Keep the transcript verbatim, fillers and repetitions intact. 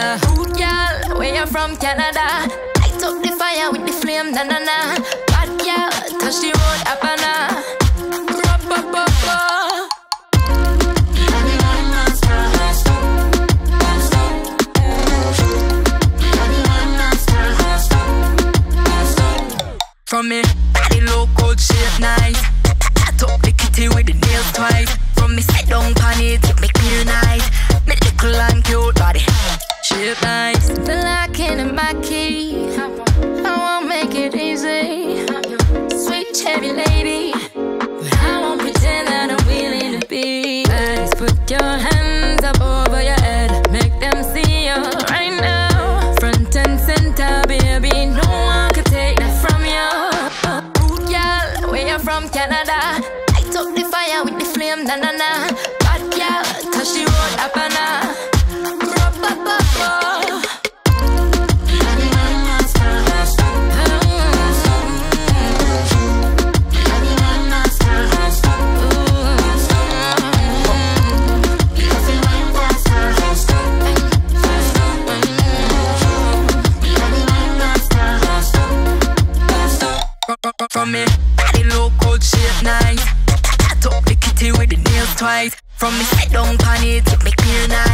Kapela. Rude girl, where you from, Canada? Light up the fire with the flame, na na na. Bad girl, touch the road, apana. Rub, rub, rub, rub. From me, body low, cold shape nice. I took the kitty with the nails twice. From me, sit down pan it, you make clear nice. Me little and cute body, shape nice. The locking in my key, I won't make it easy. Sweet cherry lady, but I won't pretend that I'm willing to be. Guys, put your hands up over your head, make them see you right now. Front and center, baby, no one can take that from you. Rude girl, where you from, Canada? Light up the fire with the flame, na na na. Bad girl, touch the road, apana. Rub, rub, rub, rub. From me, body low, cold shape nice. I took the kitty with the nails twice. From me, sit down pan it, you make clear nice.